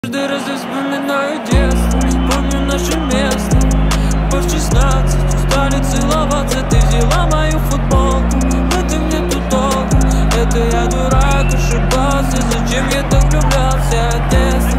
Каждый раз я вспоминаю детство, помню наше место. По 16 устали целоваться, ты взяла мою футболку. Это мне тут толку, это я дурак, ошибался. Зачем я так влюблялся? Детство.